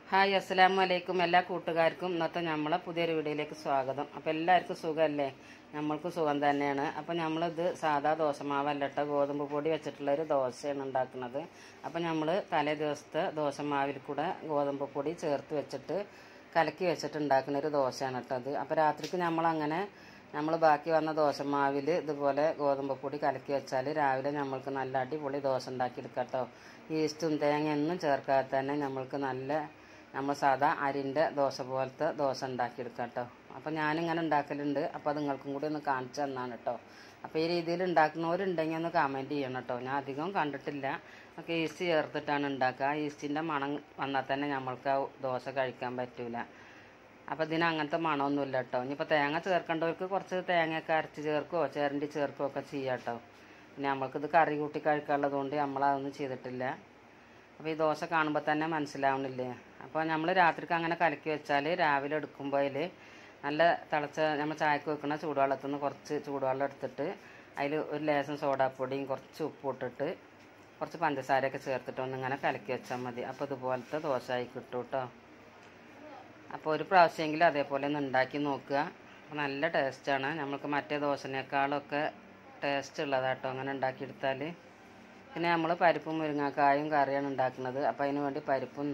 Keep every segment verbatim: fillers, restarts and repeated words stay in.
Hi അസ്സലാമു അലൈക്കും. എല്ലാ കൂട്ടുകാർക്കും ഇന്നത്തെ നമ്മളെ പുതിയൊരു വീഡിയോയിലേക്ക് സ്വാഗതം. അപ്പോൾ എല്ലാവർക്കും സുഖമല്ലേ? നമ്മൾക്ക് സുഖം തന്നെയാണ്. അപ്പോൾ നമ്മളിത് സാധാ ദോശമാവല്ല കേട്ടോ, ഗോതമ്പ് പൊടി വെച്ചിട്ടുള്ളൊരു ദോശയാണ് ഉണ്ടാക്കുന്നത്. അപ്പോൾ നമ്മൾ തലേ ദിവസത്തെ ദോശമാവിൽ കൂടെ ഗോതമ്പ് പൊടി ചേർത്ത് വെച്ചിട്ട് കലക്കി വെച്ചിട്ട് ഉണ്ടാക്കുന്ന ഒരു ദോശയാണ് കേട്ടോ അത്. അപ്പോൾ രാത്രിക്ക് നമ്മളങ്ങനെ നമ്മൾ ബാക്കി വന്ന ദോശമാവിൽ ഇതുപോലെ ഗോതമ്പ് പൊടി കലക്കി വെച്ചാൽ രാവിലെ നമ്മൾക്ക് നല്ല അടിപൊളി ദോശ ഉണ്ടാക്കിയെടുക്കാം കേട്ടോ. ഈസ്റ്റും തേങ്ങയൊന്നും ചേർക്കാതെ തന്നെ നമ്മൾക്ക് നല്ല നമ്മൾ സാധാ അരിൻ്റെ ദോശ പോലത്തെ ദോശ ഉണ്ടാക്കിയെടുക്കാം കേട്ടോ. അപ്പോൾ ഞാനിങ്ങനെ ഉണ്ടാക്കലുണ്ട്. അപ്പോൾ അത് നിങ്ങൾക്കും കൂടി ഒന്ന് കാണിച്ചു തന്നാണ് കേട്ടോ. അപ്പോൾ ഈ രീതിയിൽ ഉണ്ടാക്കുന്നവരുണ്ടെങ്കിൽ ഒന്ന് കമൻറ്റ് ചെയ്യണം കേട്ടോ. ഞാൻ അധികം കണ്ടിട്ടില്ല. ഒക്കെ ഈസ്റ്റ് ചേർത്തിട്ടാണ് ഉണ്ടാക്കുക. ഈസ്റ്റിൻ്റെ മണം വന്നാൽ തന്നെ നമ്മൾക്ക് ആ ദോശ കഴിക്കാൻ പറ്റില്ല. അപ്പോൾ ഇതിന് അങ്ങനത്തെ മണമൊന്നുമില്ല കേട്ടോ. ഇനിയിപ്പോൾ തേങ്ങ ചേർക്കേണ്ടവർക്ക് കുറച്ച് തേങ്ങയൊക്കെ അരച്ച് ചേർക്കുകയോ ചേരണ്ടി ചേർക്കുകയോ ഒക്കെ ചെയ്യാം കേട്ടോ. പിന്നെ നമ്മൾക്കിത് കറി കൂട്ടി കഴിക്കാനുള്ളത് കൊണ്ട് നമ്മളതൊന്നും ചെയ്തിട്ടില്ല. അപ്പോൾ ഈ ദോശ കാണുമ്പോൾ തന്നെ മനസ്സിലാവണില്ലേ? അപ്പോൾ നമ്മൾ രാത്രിക്ക് അങ്ങനെ കലക്കി വെച്ചാൽ രാവിലെ എടുക്കുമ്പോൾ അതിൽ നല്ല തിളച്ച നമ്മൾ ചായക്ക് വെക്കുന്ന ചൂടുവെള്ളത്തിൽ നിന്ന് കുറച്ച് ചൂടുവെള്ളം എടുത്തിട്ട് അതിൽ ഒരു ലേശം സോഡാപ്പൊടിയും കുറച്ച് ഉപ്പ് ഇട്ടിട്ട് കുറച്ച് പഞ്ചസാരയൊക്കെ ചേർത്തിട്ട് ഒന്നിങ്ങനെ കലക്കി വെച്ചാൽ മതി. അപ്പോൾ ഇതുപോലത്തെ ദോശ ആയി കിട്ടും കേട്ടോ. അപ്പോൾ ഒരു പ്രാവശ്യമെങ്കിലും അതേപോലെ ഒന്ന് ഉണ്ടാക്കി നോക്കുക. നല്ല ടേസ്റ്റാണ്. നമ്മൾക്ക് മറ്റേ ദോശനേക്കാളൊക്കെ ടേസ്റ്റ് ഉള്ളതാട്ടോ അങ്ങനെ ഉണ്ടാക്കിയെടുത്താൽ. പിന്നെ നമ്മൾ പരിപ്പും മുരിങ്ങാക്കായും കറിയാണ് ഉണ്ടാക്കുന്നത്. അപ്പോൾ അതിന് വേണ്ടി പരിപ്പും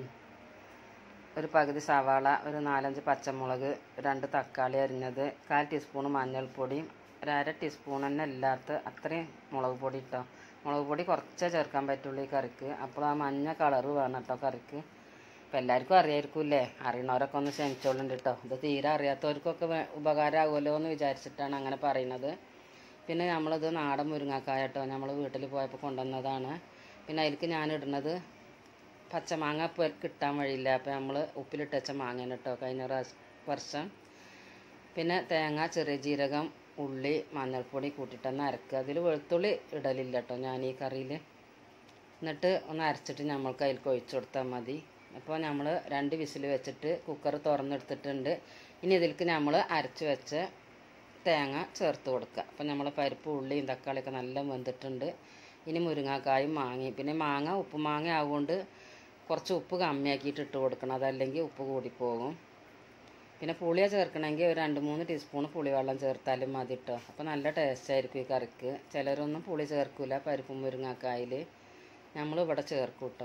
ഒരു പകുതി സവാള, ഒരു നാലഞ്ച് പച്ചമുളക്, രണ്ട് തക്കാളി അരിഞ്ഞത്, കാൽ ടീസ്പൂൺ മഞ്ഞൾപ്പൊടിയും ഒരു അര ടീസ്പൂൺ തന്നെ ഇല്ലാത്ത അത്രയും മുളക് പൊടി ഇട്ടോ. മുളക് പൊടി കുറച്ചേ ചേർക്കാൻ പറ്റുള്ളൂ ഈ കറിക്ക്. അപ്പോൾ ആ മഞ്ഞ കളറ് വേണം കേട്ടോ കറിക്ക്. അപ്പോൾ എല്ലാവർക്കും അറിയായിരിക്കില്ലേ? അറിയണവരൊക്കെ ഒന്ന് ക്ഷമിച്ചോളുണ്ട് കേട്ടോ. ഇത് തീരെ അറിയാത്തവർക്കൊക്കെ ഉപകാരമാകുമല്ലോ എന്ന് വിചാരിച്ചിട്ടാണ് അങ്ങനെ പറയുന്നത്. പിന്നെ നമ്മളിത് നാടൻ മുരിങ്ങാക്കായ കേട്ടോ, നമ്മൾ വീട്ടിൽ പോയപ്പോൾ കൊണ്ടുവന്നതാണ്. പിന്നെ അതിലേക്ക് ഞാൻ ഇടുന്നത് പച്ചമാങ്ങ ഇപ്പോൾ കിട്ടാൻ വഴിയില്ല. അപ്പോൾ നമ്മൾ ഉപ്പിലിട്ട് വെച്ച മാങ്ങയാണ് കേട്ടോ കഴിഞ്ഞ വർഷം. പിന്നെ തേങ്ങ, ചെറിയ ജീരകം, ഉള്ളി, മഞ്ഞൾപ്പൊടി കൂട്ടിയിട്ടൊന്ന് അരക്കുക. അതിൽ വെളുത്തുള്ളി ഇടലില്ല കേട്ടോ ഞാൻ ഈ കറിയിൽ. എന്നിട്ട് ഒന്ന് അരച്ചിട്ട് നമ്മൾക്ക് അതിലേക്ക് ഒഴിച്ചു കൊടുത്താൽ മതി. അപ്പോൾ നമ്മൾ രണ്ട് വിസിൽ വെച്ചിട്ട് കുക്കർ തുറന്നെടുത്തിട്ടുണ്ട്. ഇനി ഇതിലേക്ക് നമ്മൾ അരച്ച് വെച്ച തേങ്ങ ചേർത്ത് കൊടുക്കുക. അപ്പം നമ്മൾ പരിപ്പ്, ഉള്ളിയും തക്കാളിയൊക്കെ നല്ല വെന്തിട്ടുണ്ട്. ഇനി മുരിങ്ങാക്കായും മാങ്ങയും. പിന്നെ മാങ്ങ ഉപ്പ് മാങ്ങ ആവുകൊണ്ട് കുറച്ച് ഉപ്പ് കമ്മിയാക്കിയിട്ട് ഇട്ട് കൊടുക്കണം, അതല്ലെങ്കിൽ ഉപ്പ് കൂടിപ്പോകും. പിന്നെ പുളിയ ചേർക്കണമെങ്കിൽ ഒരു രണ്ട് മൂന്ന് ടീസ്പൂൺ പുളിവെള്ളം ചേർത്താലും മതി കേട്ടോ. അപ്പോൾ നല്ല ടേസ്റ്റ് ആയിരിക്കും ഈ കറിക്ക്. ചിലരൊന്നും പുളി ചേർക്കില്ല പരിപ്പും മുരിങ്ങാക്കായിൽ, നമ്മളിവിടെ ചേർക്കും കേട്ടോ.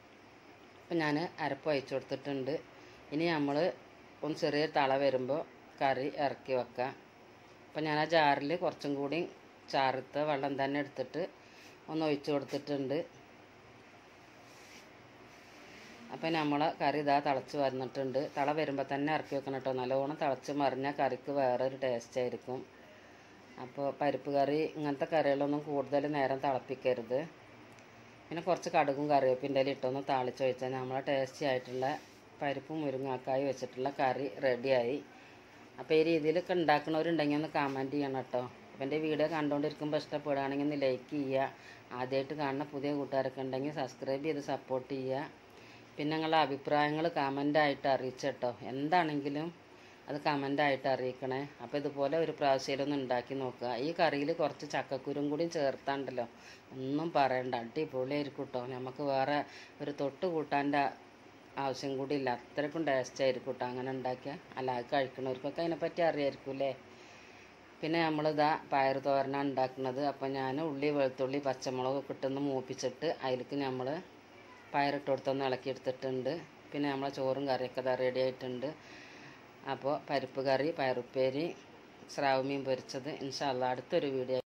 അപ്പം ഞാൻ അരപ്പ് ഒഴിച്ച് കൊടുത്തിട്ടുണ്ട്. ഇനി നമ്മൾ ഒന്ന് ചെറിയ തള വരുമ്പോൾ കറി ഇറക്കി വെക്കാം. അപ്പം ഞാൻ ആ ജാറിൽ കുറച്ചും കൂടി ചാറത്ത വെള്ളം തന്നെ എടുത്തിട്ട് ഒന്ന് ഒഴിച്ച് കൊടുത്തിട്ടുണ്ട്. അപ്പം നമ്മളെ കറി ഇതാ തിളച്ച് വന്നിട്ടുണ്ട്. തള വരുമ്പോൾ തന്നെ ഇറക്കി വെക്കണം കേട്ടോ. നല്ലോണം തിളച്ച് മറിഞ്ഞാൽ കറിക്ക് വേറൊരു ടേസ്റ്റ് ആയിരിക്കും. അപ്പോൾ പരിപ്പ് കറി ഇങ്ങനത്തെ കറികളൊന്നും കൂടുതൽ നേരം തിളപ്പിക്കരുത്. പിന്നെ കുറച്ച് കടുകും കറിവേപ്പിൻ്റെ ഇട്ടൊന്ന് താളിച്ച് ഒഴിച്ചാൽ നമ്മളെ ടേസ്റ്റി ആയിട്ടുള്ള പരിപ്പും മുരിങ്ങാക്കായി വെച്ചിട്ടുള്ള കറി റെഡിയായി. അപ്പോൾ ഈ രീതിയിലൊക്കെ ഉണ്ടാക്കുന്നവരുണ്ടെങ്കിൽ ഒന്ന് കമൻറ്റ് ചെയ്യണം കേട്ടോ. അപ്പോൾ എൻ്റെ വീഡിയോ കണ്ടുകൊണ്ടിരിക്കുമ്പോൾ ഇഷ്ടപ്പെടുകയാണെങ്കിൽ ഒന്ന് ലൈക്ക് ചെയ്യുക. ആദ്യമായിട്ട് കാണുന്ന പുതിയ കൂട്ടുകാരൊക്കെ ഉണ്ടെങ്കിൽ സബ്സ്ക്രൈബ് ചെയ്ത് സപ്പോർട്ട് ചെയ്യുക. പിന്നെ നിങ്ങളുടെ അഭിപ്രായങ്ങൾ കമൻ്റായിട്ട് അറിയിച്ചേട്ടോ. എന്താണെങ്കിലും അത് കമൻ്റായിട്ട് അറിയിക്കണേ. അപ്പോൾ ഇതുപോലെ ഒരു പ്രാവശ്യമൊന്ന് ഉണ്ടാക്കി നോക്കുക. ഈ കറിയിൽ കുറച്ച് ചക്കക്കുരും കൂടി ചേർത്താണ്ടല്ലോ, ഒന്നും പറയണ്ട, അടിപൊളിയായിരിക്കും കേട്ടോ. നമുക്ക് വേറെ ഒരു തൊട്ട് കൂട്ടാൻ്റെ ആവശ്യം കൂടി ഇല്ല, അത്രയ്ക്കും ടേസ്റ്റ് ആയിരിക്കും കേട്ടോ അങ്ങനെ ഉണ്ടാക്കിയാൽ. അല്ലാതെ കഴിക്കണവർക്കൊക്കെ അതിനെപ്പറ്റി അറിയായിരിക്കും അല്ലേ. പിന്നെ നമ്മളിതാ പയർ തോരനാണ് ഉണ്ടാക്കുന്നത്. അപ്പോൾ ഞാൻ ഉള്ളി, വെളുത്തുള്ളി, പച്ചമുളകൊക്കെ ഇട്ടൊന്ന് മൂപ്പിച്ചിട്ട് അതിലേക്ക് നമ്മൾ പയറിട്ട് കൊടുത്തൊന്ന് ഇളക്കിയെടുത്തിട്ടുണ്ട്. പിന്നെ നമ്മളെ ചോറും കറിയൊക്കെ ഇതാ റെഡി ആയിട്ടുണ്ട്. അപ്പോൾ പരിപ്പ് കറി, പയറുപ്പേരി, സ്രാവ് മീൻ പൊരിച്ചത്. ഇൻഷാ അല്ലാഹ് അടുത്തൊരു വീഡിയോ